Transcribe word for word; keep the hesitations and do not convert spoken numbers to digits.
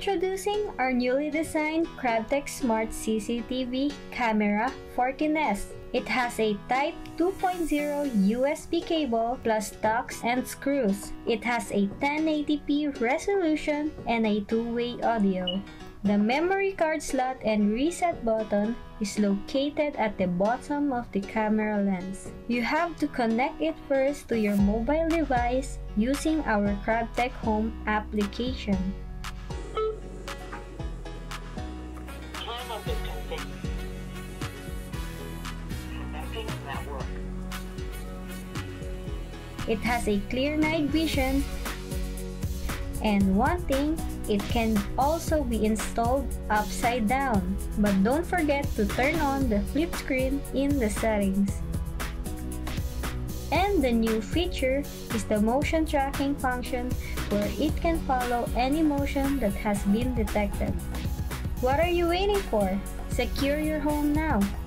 Introducing our newly designed CrabTek Smart C C T V Camera fourteen S. It has a Type two point oh U S B cable plus docks and screws. It has a ten eighty p resolution and a two-way audio. The memory card slot and reset button is located at the bottom of the camera lens. You have to connect it first to your mobile device using our CrabTek Home application. It has a clear night vision, and one thing, it can also be installed upside down. But don't forget to turn on the flip screen in the settings. And the new feature is the motion tracking function, where it can follow any motion that has been detected. What are you waiting for? Secure your home now!